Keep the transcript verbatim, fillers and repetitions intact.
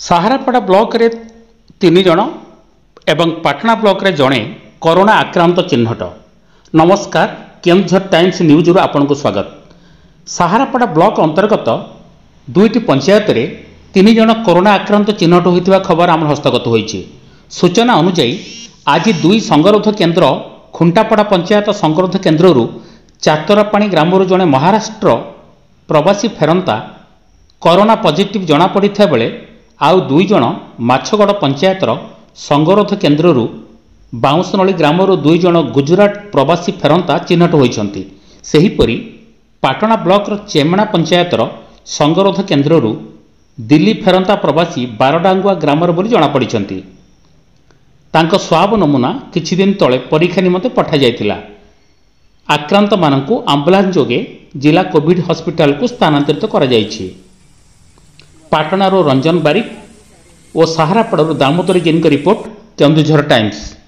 साहारापड़ा block रे तीन जन एवं पाटना ब्लॉक रे जड़े कोरोना आक्रांत चिन्हट। नमस्कार, केन्दुझर टाइम्स न्यूज रु आपनको स्वागत। साहारापड़ा ब्लॉक अंतर्गत दुईटी पंचायत रे तीन जन कोरोना आक्रांत चिन्हट होइतिबा खबर आम हस्तगत होइछि। सूचना अनुसार आज दुई संगरोध केन्द्र खुंटापड़ा पंचायत संगरोध केन्द्ररू चातरापाणी ग्रामरू जड़े महाराष्ट्र प्रवासी फेरंता कोरोना पॉजिटिव जना पड़िथा बेले आउ दुई जन माछगड़ पंचायतर संगरोध केन्द्ररू बाउंसनली ग्रामरू दुई जन गुजरात प्रवासी फेरंता चिन्हट होइछन्ति। सेहीपरि पाटना ब्लॉकर चेमणा पंचायतर संगरोध केन्द्ररू दिल्ली फेरंता प्रवासी बारडांगुआ ग्रामर बोली जना पड़िछन्ति। तांको स्वाब नमूना किछि दिन तले परीक्षा निमंते पठा जायतिला। आक्रांत मानकु आम्बुलांस जोगे जिला कोविड हॉस्पिटल को स्थानांतरित करा जायछि। पाटनारो रंजन बारिक और साहारापड़ारू दामोदरी जैन का रिपोर्ट, केन्दुझर टाइम्स।